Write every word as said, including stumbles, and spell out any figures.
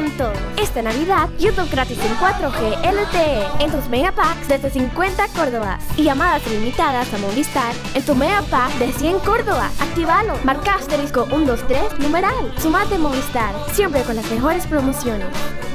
con todo. Esta Navidad, YouTube gratis en cuatro G L T E en tus Mega Packs desde cincuenta córdobas y llamadas ilimitadas a Movistar en tu Mega Pack de cien córdobas. Actívalo, marca asterisco uno dos tres numeral. Sumate Movistar, siempre con las mejores promociones.